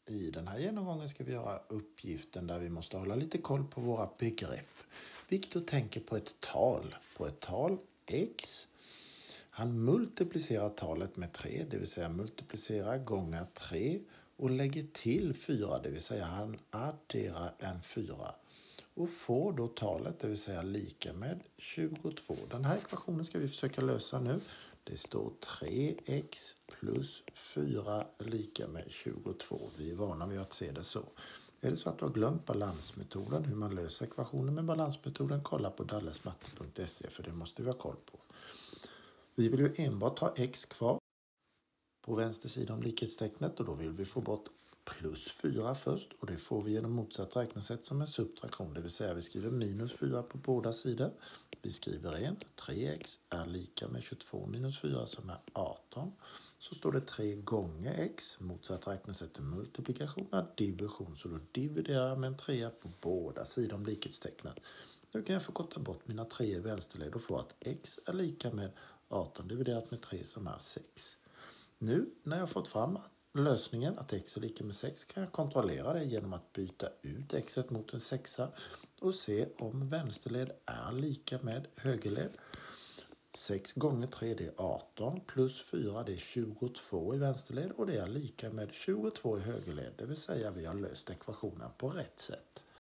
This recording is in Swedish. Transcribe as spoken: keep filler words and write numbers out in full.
I den här genomgången ska vi göra uppgiften där vi måste hålla lite koll på våra begrepp. Viktor tänker på ett tal. På ett tal x. Han multiplicerar talet med tre, det vill säga multiplicerar gånger tre och lägger till fyra, det vill säga han adderar en fyra. Och får då talet, det vill säga lika med tjugotvå. Den här ekvationen ska vi försöka lösa nu. Det står tre x plus fyra lika med tjugotvå. Vi är vana vid att se det så. Är det så att du har glömt balansmetoden, hur man löser ekvationen med balansmetoden, kolla på dallesmatte punkt se för det måste vi ha koll på. Vi vill ju enbart ha x kvar på vänster sida om likhetstecknet och då vill vi få bort plus fyra först och det får vi genom motsatt räknesätt som en subtraktion. Det vill säga vi skriver minus fyra på båda sidor. Vi skriver rent tre x är lika med tjugotvå minus fyra som är arton. Så står det tre gånger x. Motsatt räknesätt är multiplikation är division. Så då dividerar jag med en trea på båda sidor om likhetstecknet. Nu kan jag förkorta bort mina tre i vänsterled och få att x är lika med arton dividerat med tre som är sex. Nu när jag fått fram lösningen att x är lika med sex kan jag kontrollera det genom att byta ut x mot en sexa och se om vänsterled är lika med högerled. sex gånger tre det är arton plus fyra det är tjugotvå i vänsterled och det är lika med tjugotvå i högerled. Det vill säga vi har löst ekvationen på rätt sätt.